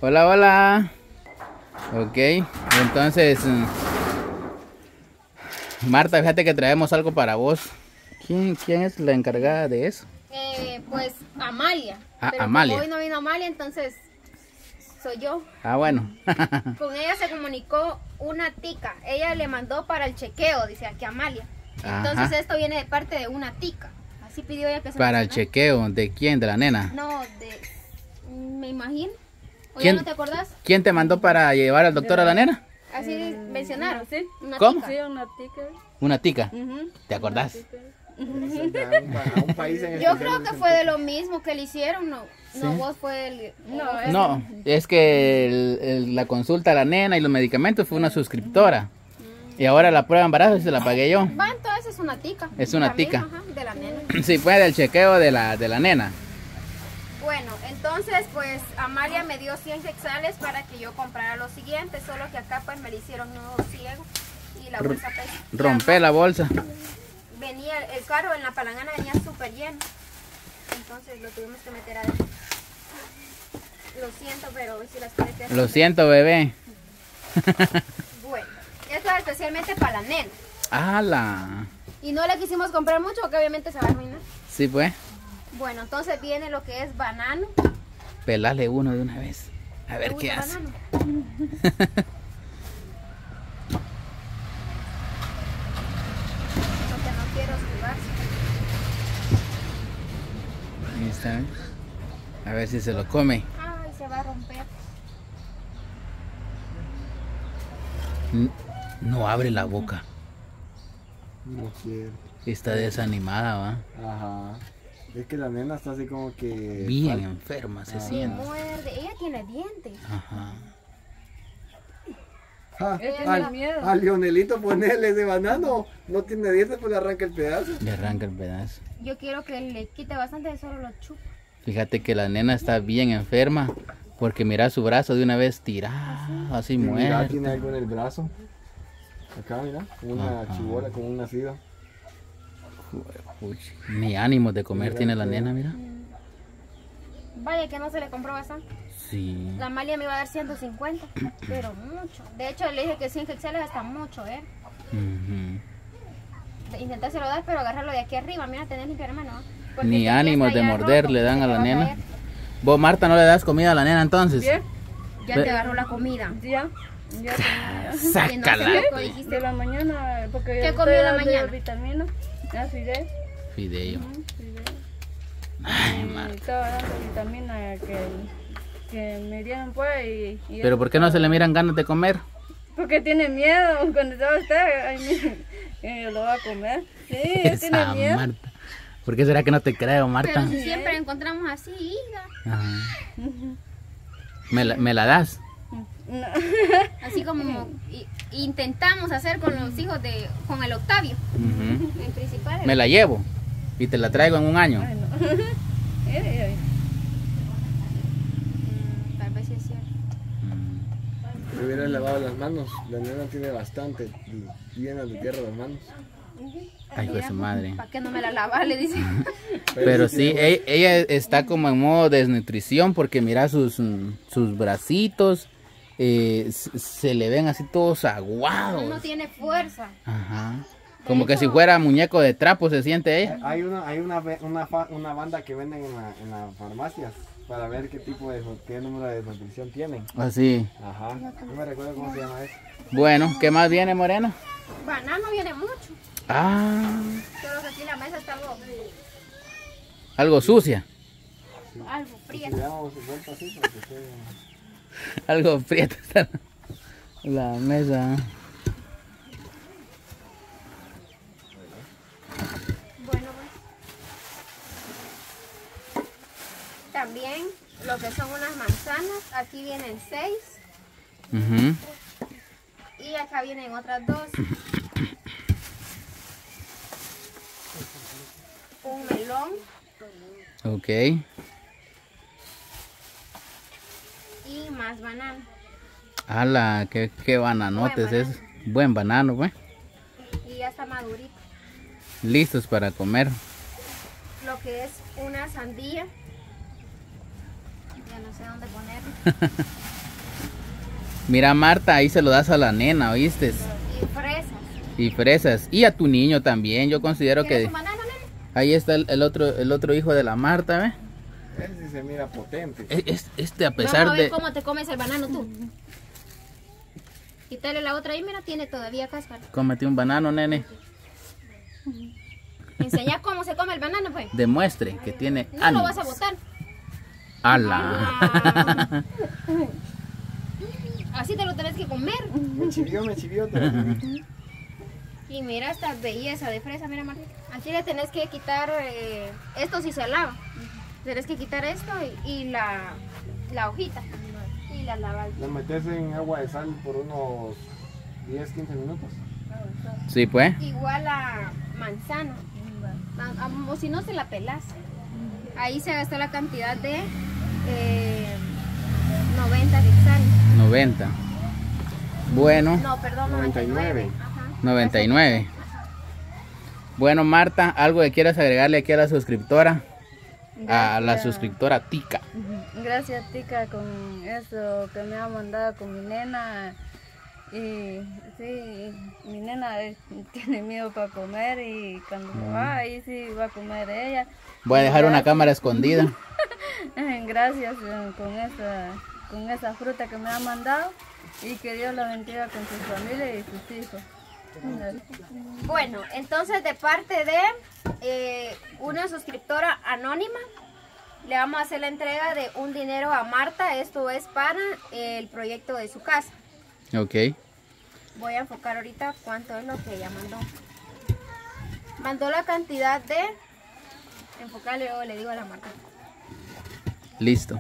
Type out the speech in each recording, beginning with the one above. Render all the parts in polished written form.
Hola, hola. Ok, entonces, Marta, fíjate que traemos algo para vos. ¿Quién es la encargada de eso? Pues Amalia. Ah, pero Amalia. como hoy no vino Amalia, entonces soy yo. Ah, bueno. Con ella se comunicó una tica. Ella le mandó para el chequeo, dice aquí Amalia. Entonces Ajá. esto viene de parte de una tica. Así pidió ella que se Para el mencionara. chequeo, ¿de quién? ¿De la nena? No, me imagino. ¿O ¿Quién? ya no te acordás? ¿Quién te mandó para llevar al doctor a la nena? Así mencionaron. ¿Sí? Una ¿Cómo? tica. Sí, una tica. Una tica. ¿Te acordás? A un país en Yo especial creo en que ese fue de sentido. lo mismo que le hicieron, no. No, vos fue el... No, es que la consulta a la nena y los medicamentos fue una suscriptora. Y ahora la prueba de embarazo se la pagué yo. Va, entonces es una tica. Es una La misma, tica. ajá, de la nena. Sí, fue del chequeo de la nena. Bueno, entonces pues Amalia me dio 100 quetzales para que yo comprara lo siguiente, solo que acá pues me le hicieron nudo ciego y la bolsa pesa. Rompe la bolsa. Venía, el carro en la palangana venía súper lleno, entonces lo tuvimos que meter adentro. Lo siento, pero si las quieres. Lo siento, bebé. Bueno, esto es especialmente para la nena. ¡Hala! Y no le quisimos comprar mucho porque obviamente se va a arruinar. Sí, pues. Bueno, entonces viene lo que es banano. Pelale uno de una vez. A ver ¿Te qué gusta hace. banano? Porque no quiero jugarse. Ahí está. A ver si se lo come. Ay, se va a romper. No abre la boca. No quiero. Está desanimada, va. Ajá. Es que la nena está así como que... Bien enferma se Se siente. muerde. Ella tiene dientes. Ajá. Ah, Ella tiene miedo. al Lionelito ponerle ese banano. No tiene dientes, pues le arranca el pedazo. Le arranca el pedazo. Yo quiero que le quite bastante, solo lo chupa. Fíjate que la nena está bien enferma. Porque mira su brazo de una vez tirado, así Y mira, tiene muerto. algo en el brazo. Acá, mira, como una Ajá. chibola, como un nacido. Uy, ni ánimos de comer tiene la nena, mira. Vaya que no se le compró bastante. Sí. La Amalia me iba a dar 150, pero mucho. De hecho, le dije que 100 quetzales está mucho, ¿eh? Ujú. Intentárselo dar, pero agarrarlo de aquí arriba. Mira, tenés limpio hermano. Porque Ni este aquí ánimos está de ya morder roto, le dan se a te la va nena. caer. Vos, Marta, no le das comida a la nena entonces. Bien, Ya te agarró la comida. ya. Ya tenía. Y no Sácala. sé poco dijiste. De la mañana, porque ¿Qué yo comió en la estoy dando mañana? vitamina. Ya fideo. Fideo. Fideo. Ay, Y Marta. estaba dando vitamina que me dieron pues y Pero ¿por qué no se le miran ganas de comer? porque tiene miedo cuando estaba usted, ay, lo va a comer. Sí, él tiene Esa miedo. Marta. ¿Por qué será que no te creo, Marta? Pero si siempre encontramos así, hija. Ajá. ¿Me la das? No. Así como intentamos hacer con los hijos con el Octavio. Ujú. El principal. Me la llevo y te la traigo en un año. Ay, no. Mire, Tal vez sí es cierto. Me hubieras lavado las manos. La nena tiene bastante llenas de tierra las manos. Ay, hijo de su madre. ¿Para qué no me la lava? Le dice. Pero sí, ella está como en modo desnutrición porque mira sus bracitos, se le ven así todos aguados. No tiene fuerza. Ajá. Como que si fuera muñeco de trapo se siente ella. Hay una banda que venden en las farmacias para ver qué número de nutrición tienen. Así. Ajá. No me recuerdo cómo se llama eso. Bueno, ¿qué más viene, Morena? Banano viene mucho. Ah, Solo que aquí la mesa está algo sucia. algo Si fría. le damos vuelta así para que esté... Algo prieta está la mesa. Bueno, pues. También lo que son unas manzanas. Aquí vienen 6. Ujú. Y acá vienen otras 2. Un melón Ok. y más banano. Ala, qué bananotes Buen es. Buen banano, pues. Y ya está madurito. Listos para comer. Lo que es una sandía. Ya no sé dónde ponerlo. Mira, Marta, ahí se lo das a la nena, ¿oíste? Y fresas. Y fresas. Y a tu niño también. Yo considero ¿Quieres que un banano, nene? ahí está el otro hijo de la Marta, ¿ve? Ese sí se mira potente. Este a Vamos pesar a ver de... cómo te comes el banano tú. Quítale la otra ahí, mira, tiene todavía cáscara. Cómete un banano, nene. Enseña cómo se come el banano, pues. Demuestre que tiene No lo ánimos. vas a botar. ¡Hala! Ah. Así te lo tenés que comer. Me chivió. Y mira esta belleza de fresa, mira, Marta. Aquí le tenés que quitar, esto sí se lava. Tenés que quitar esto y la hojita. Y la lavas. Lo metes en agua de sal por unos 10-15 minutos. Sí, pues. Igual a manzana. O si no, se la pelas. Ahí se gastó la cantidad de 90 quetzales. 90. Bueno, No, perdón, 99. Ajá. 99. Bueno, Marta, ¿algo que quieras agregarle aquí a la suscriptora? A la Gracias. suscriptora Tica. Gracias, Tica, con eso que me ha mandado con mi nena. Y sí, mi nena tiene miedo para comer y cuando va ahí sí va a comer ella. Voy a dejar una cámara escondida. Gracias con esa fruta que me ha mandado y que Dios la bendiga con su familia y sus hijos. Bueno, entonces de parte de una suscriptora anónima, le vamos a hacer la entrega de un dinero a Marta. Esto es para el proyecto de su casa. Ok. Voy a enfocar ahorita cuánto es lo que ella mandó. Mandó la cantidad de... Enfocarle, luego le digo a la Marta. Listo.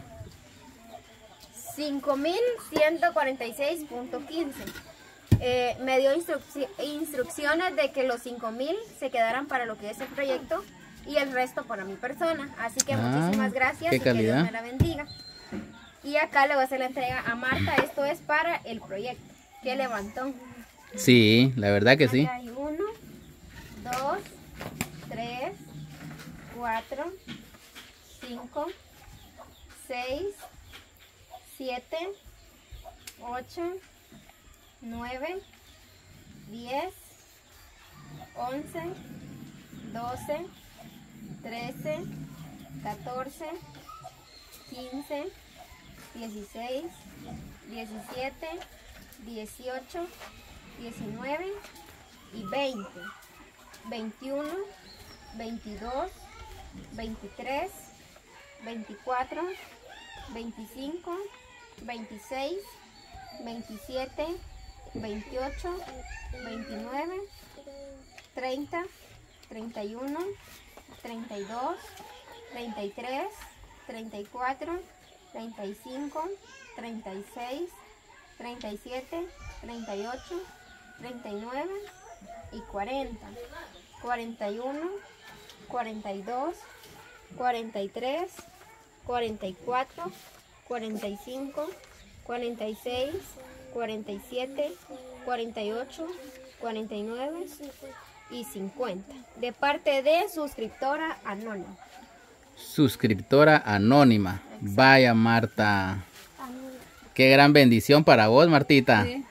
5.146.15. Me dio instrucciones de que los 5.000 se quedaran para lo que es el proyecto y el resto para mi persona. Así que muchísimas gracias qué y que Dios calidad. me la bendiga. Y acá le voy a hacer la entrega a Marta. Esto es para el proyecto. ¿Qué levantó? Sí, la verdad que sí. Acá hay 1, 2, 3, 4, 5, 6, 7, 8, 9, 10, 11, 12, 13, 14, 15, 16, 17, 18, 19 y 20, 21, 22, 23, 24, 25, 26, 27, 28, 29, 30, 31, 32, 33, 34, 35, 36, 37, 38, 39 y 40, 41, 42, 43, 44, 45, 46, 47, 48, 49 y 50. De parte de suscriptora anónima. Suscriptora anónima. Vaya, Marta. Qué gran bendición para vos, Martita. Sí.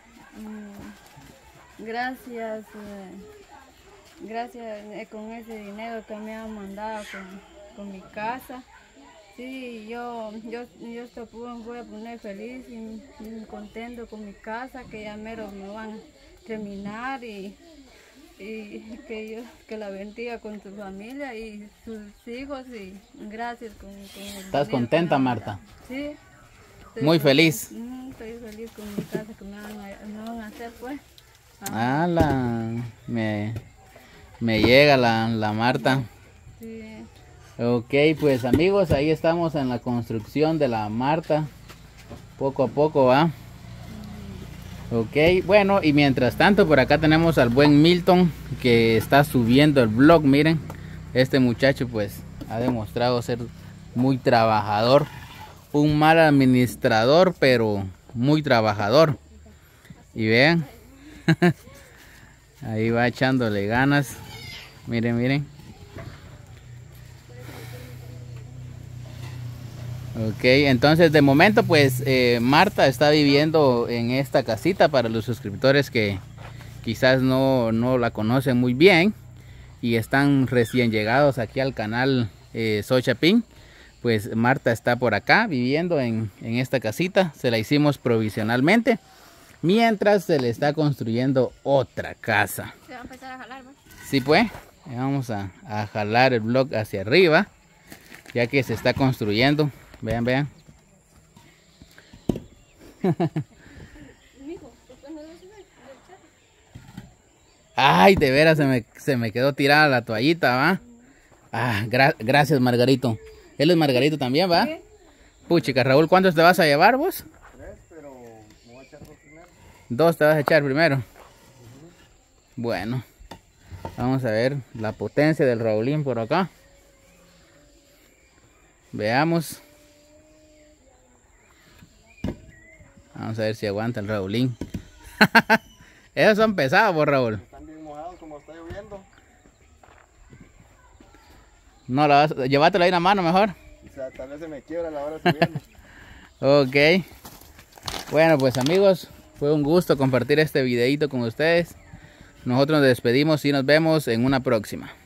Gracias. Gracias con ese dinero que me han mandado con mi casa. Sí, yo voy a poner feliz y contento con mi casa, que ya mero me van a terminar y que Dios que la bendiga con su familia y sus hijos y gracias con el ¿Estás dinero contenta, que me han Marta? dado. Sí. Muy feliz. Estoy feliz con mi casa que me van a hacer pues. Me llega la Marta. Sí. Ok, pues amigos, ahí estamos en la construcción de la Marta. Poco a poco va. Ok, bueno, y mientras tanto por acá tenemos al buen Milton que está subiendo el vlog. Miren, este muchacho pues ha demostrado ser muy trabajador. Un mal administrador, pero muy trabajador. Y vean, ahí va echándole ganas. Miren, miren. Ok, entonces de momento pues Marta está viviendo en esta casita. Para los suscriptores que quizás no la conocen muy bien y están recién llegados aquí al canal Soy Chapín, pues Marta está por acá viviendo en esta casita. Se la hicimos provisionalmente mientras se le está construyendo otra casa. Se va a empezar a jalar, ¿no? Sí, pues vamos a jalar el bloque hacia arriba, ya que se está construyendo. Vean, vean. Ay, de veras se me quedó tirada la toallita, ¿va? Ah, gracias, Margarito. Él es Margarito también, ¿va? Sí. Puchica, Raúl, ¿cuántos te vas a llevar vos? 3, pero me voy a echar 2 primero. 2 te vas a echar primero. Bueno, vamos a ver la potencia del Raulín por acá. Veamos. Vamos a ver si aguanta el Raulín. Esos son pesados, por Raúl. Están bien mojados como está lloviendo. No, llévatelo ahí en la mano mejor. O sea, tal vez se me quiebra a la hora de subirlo. Ok. Bueno, pues amigos, fue un gusto compartir este videito con ustedes. Nosotros nos despedimos y nos vemos en una próxima.